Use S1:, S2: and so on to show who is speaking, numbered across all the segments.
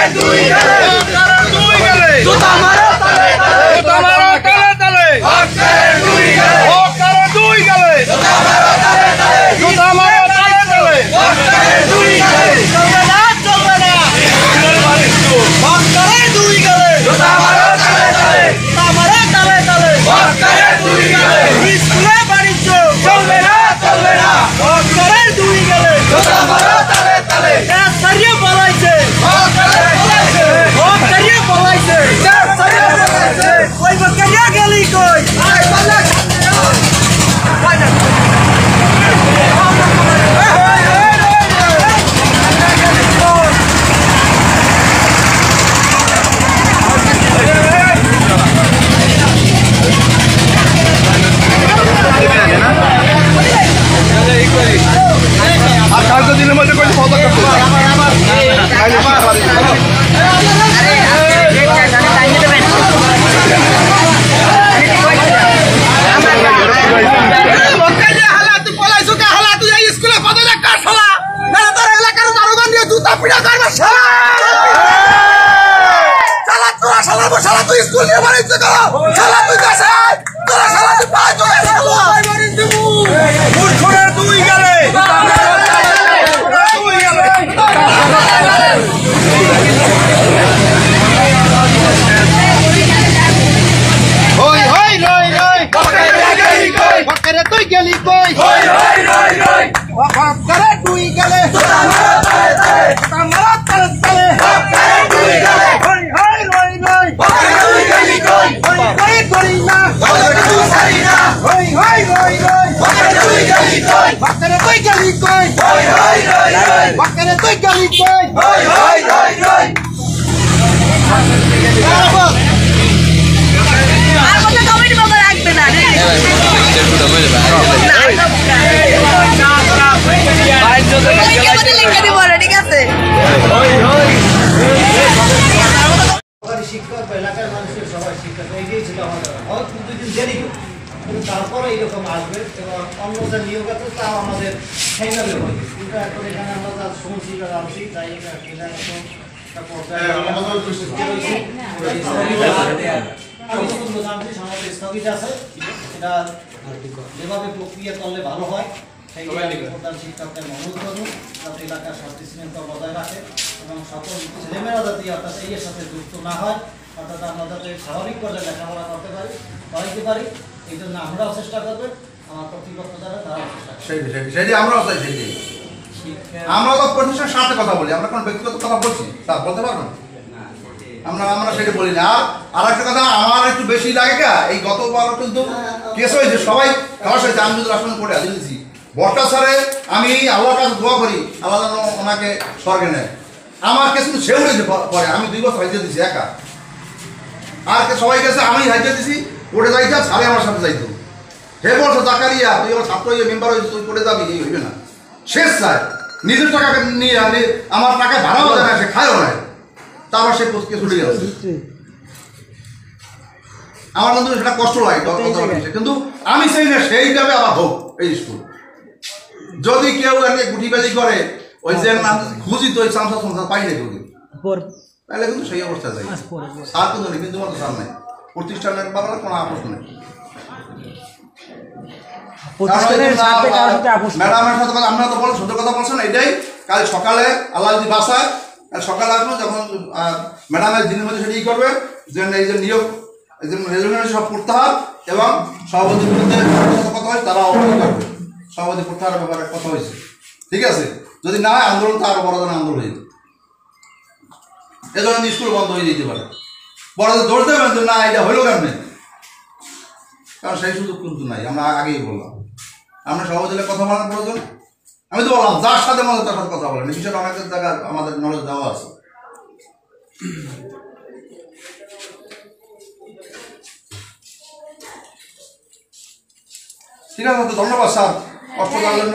S1: দুই গেলে জুতা মারো তালে তালে হক করে দুই গেলে জুতা মারো তালে তালে হক করে দুই গেলে চলবে না হক করে দুই গেলে জুতা মারো তালে তালে হক করে দুই গেলে স্কুলে বাণিজ্য চলবে না হক করে দুই গেলে জুতা মারো তালে তালে সারিয়ে বলাইছে হক করিয়ে বলাইছে ওই বকরিয়া গেলি কই আর কালকে দিনের মধ্যে কই পদক শিক্ষক এলাকার মানুষের সবাই শিক্ষক এগিয়ে ছিল আমাদের হয়তো 2 দিন দেরি কিন্তু তারপরে এইরকম আসবে এবং অন্য যে নিয়োগ আছে তাও আমাদের ফাইনালে হবে কিন্তু এখন এখানে আমরা যা শুনছি বা জানছি তাই এটা এখন আমি যতটুকু জানছি সমাজে স্থগিত আছে এটা যেভাবে প্রক্রিয়া করলে ভালো হয় সেই প্রধান শিক্ষকদের অনুরোধ করব যাতে এলাকার শান্তি শৃঙ্খলা বজায় রাখে এবং সকল ছেলেমেয়েরা যাতে অর্থাৎ এর সাথে যুক্ত না হয় অর্থাৎ আমরা যাতে স্বাভাবিক পর্যায়ে লেখাপড়া করতে পারি এই জন্য আমরাও চেষ্টা করবো আমার কর্তৃপক্ষ যারা তারাও চেষ্টা করবে
S2: সেটি আমরাও চাই সেটি আমরা তো প্রতিষ্ঠানের সাথে কথা বলি আমরা কোনো ব্যক্তিগত কথা বলছি তা বলতে পারবেন আমরা সেটা বলি না আর একটা কথা আমার একটু বেশি লাগে কা এই গতবার কিন্তু কেস হয়েছে সবাই খাওয়া হয়েছে আমি যদি রাষ্ট্র করে দিয়েছি বর্ষা স্যারে আমি আল্লাহর কাছে দোয়া করি আল্লাহ যেন ওনাকে স্বর্গে নেয় আমার কেস কিন্তু সেও হয়েছে পরে আমি 2 বছর হাইজে দিয়েছি একা আর সবাই গেছে আমি হাইজে দিয়েছি ওটা যাইতাম সারে আমার সাথে যাইতো হে বলছো জাকারিয়া তুই আমার ছাত্র হয়ে মেম্বার হয়েছে তুই করে যাবি এই হইবে না শেষ স্যার নিজের টাকা নিয়ে আমার টাকা ভাড়াও দেয় না সে খায়ও না তারপর সে কেস উঠে গেছে আমার কিন্তু সেটা কষ্ট লাগে কিন্তু আমি চাই না সেইভাবে আবার হোক এই স্কুল যদি কেউ এনে গুটিবাজি করে ওই যে খুঁজি তো ওই সংসার পাই না কেউ তাহলে কিন্তু সেই অবস্থা যায় স্যার কিন্তু নেই কিন্তু স্যার নাই প্রতিষ্ঠানের ব্যাপারে কোনো আপোষ নেই ম্যাডামের সাথে কথা আপনারা তো বলেন সত্য কথা বলছেন এটাই কাল সকালে আল্লাহ যদি বাসায় সকালে আসবো যখন ম্যাডামের দিনের মধ্যে সেটাই করবে যে এই যে নিয়োগ রেজুলেশন সব প্রত্যাহার এবং সভাপতির বিরুদ্ধে কথা হয়েছে তারা অবশ্যই করবে সভাপতি প্রত্যাহারের ব্যাপারে কথা হয়েছে ঠিক আছে যদি না হয় আন্দোলন তো আরো বড় ধরনের আন্দোলন হয়ে যাবে এজন্য স্কুল বন্ধ হয়ে যেতে পারে বড় দৌড় দেবেন যে না এটা হইল কেমন কারণ সেই সুযোগ কিন্তু নাই আমরা আগেই বললাম আমরা সভাপতির কথা বলার প্রয়োজন আমি তো বললাম যার সাথে মনে তার সাথে কথা বলেন বিষয়টা অনেক জায়গায় আমাদের নলেজ দেওয়া আছে ঠিক আছে তো ধন্যবাদ স্যার কষ্ট করার জন্য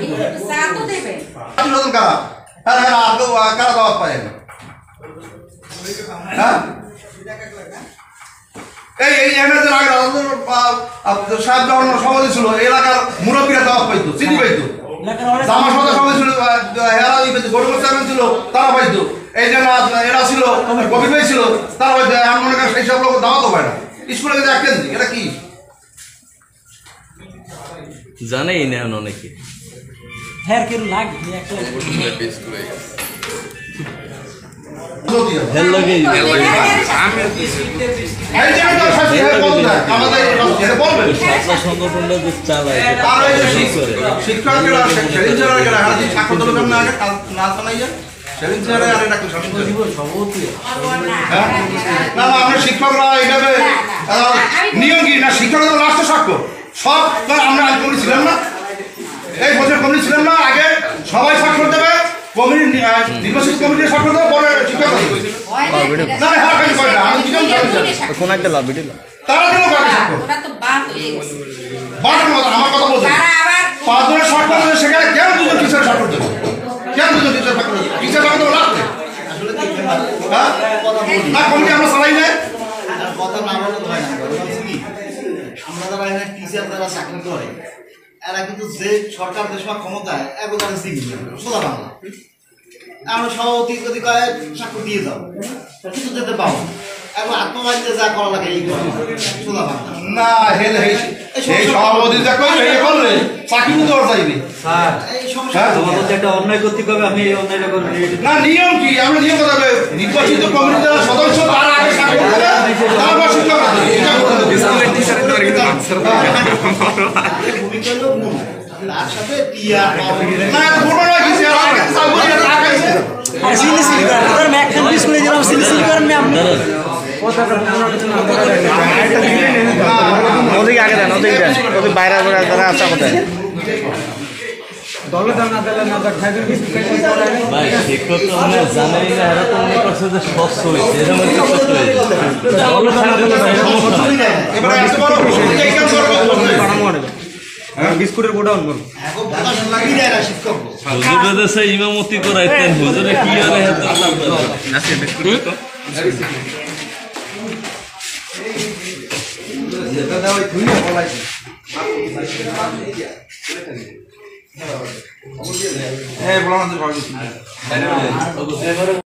S2: কারা হ্যাঁ হ্যাঁ আর কারা দাওয়াত পায় হ্যাঁ এই এমএদের আগে সাহেব যখন সভাপতি ছিল এলাকার মুরব্বীরা দাওয়াত পাইতো চিঠি পাইতো জামা সদা সভাপতি ছিল হেরা পাইতো গরিব চেয়ারম্যান ছিল তারা পাইতো এই এই যে এরা ছিল কবি ভাই ছিল তার আমি মনে করি সেই সব লোক দাওয়াতও পায় না স্কুলে গেছে এক কেন্দ্রিক এটা কি
S3: জানেই না অনেকে
S4: হ্যাঁ কেন লাগ একটা
S3: হেল লাগে সংগঠনটা যে চালায়
S2: শিক্ষকরা সেদিন শিক্ষকরা এইভাবে নিয়ম কি না শিক্ষকরা তো লাস্টে সাক্ষ্য সব আমরা কমিটি ছিলাম না এই বছর কমিটি ছিলাম না আগে সবাই স্বাক্ষর দেবে কমিটি নির্বাচিত কমিটির স্বাক্ষর দেবে পরে শিক্ষক
S3: কোন একটা লাভ ভিডিও
S2: তারা দিল আমার কথা বলছে 5 জনের স্বাক্ষর দেবে সেখানে কেন 2 জন টিচার স্বাক্ষর দেবে কেন 2 জন টিচার স্বাক্ষর দেবে টিচার স্বাক্ষর দেবে লাস্টে না কমিটি আমরা চালাই না
S1: কথা না বলতে হয় না আমরা যারা এখানে টিচার যারা চাকরি করে এরা কিন্তু যে সরকার দেশ বা ক্ষমতায় একবারে সোজা বাংলা আমরা সভাপতি যদি কয় স্বাক্ষর দিয়ে দাও কিন্তু যেতে পাবো এখন আত্মবাড়িতে যা করা লাগে এই সোজা বাংলা
S2: না হেলে এই সভাপতি যা করে এই করলে চাকরি তো আর যাইবে
S4: স্যার
S1: এই সমস্যা
S4: তোমাদের একটা অন্যায় করতে হবে আপনি এই অন্যায়টা করবেন
S2: না নিয়ম কি আমরা নিয়ম কথা বলে নির্বাচিত কমিটির যারা সদস্য তার আগে স্বাক্ষর দেবে তারপর শিক্ষক
S5: স্কুলের টিচারের দরে কিন্তু আনসার
S1: ভূমিকা হলো মূল তার সাথে টিআর
S2: না বড় না কি স্যার আগে সাবুরি আগে
S4: আর সিলিসিলি করেন ম্যাক ক্যাম্প স্কুলে যেরকম সিলিসিলি করেন না আপনি
S3: ওদিকে আগে দেন ওদিকে দেন ওদিকে বাইরে যারা আছে কোথায় ভাই শিক্ষক তো মানে জানেই না এরা তো মনে করছে যে স্বচ্ছ হয়েছে এরকম একটা স্বচ্ছ হয়েছে
S2: এবারে এত বড় এই কাজ করবে
S4: বিস্কুটের গোডাউন করব
S1: এখন প্রকাশ লাগি দেয় না শিক্ষক
S3: হুজুরে দেশে ইমামতি করাইতেন হুজুরে কি আরে হাত
S2: যেটা দেওয়া তুই বলাইছিস এই বলা আমাদের ভালো